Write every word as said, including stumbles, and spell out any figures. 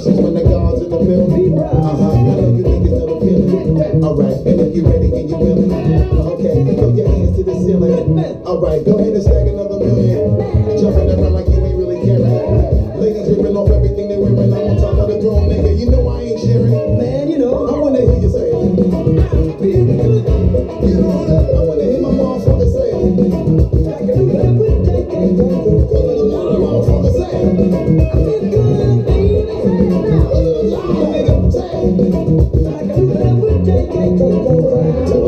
instructions when the guards in the building. Uh-huh, I know you niggas know the feeling. Alright, and if you ready and you willing, okay, throw your hands to the ceiling. Alright, go ahead and stack another million. Jumping around like you ain't really caring. Ladies ripping off everything they wearing. I'm on top of the throne, nigga. You know I ain't sharing. Man, you know. I wanna hear you say it. You know that? I wanna hear my motherfucker say it. I wanna hear my motherfucker say it. I feel good, baby. Say it now. A little louder, nigga. Say it. I can do that with J K.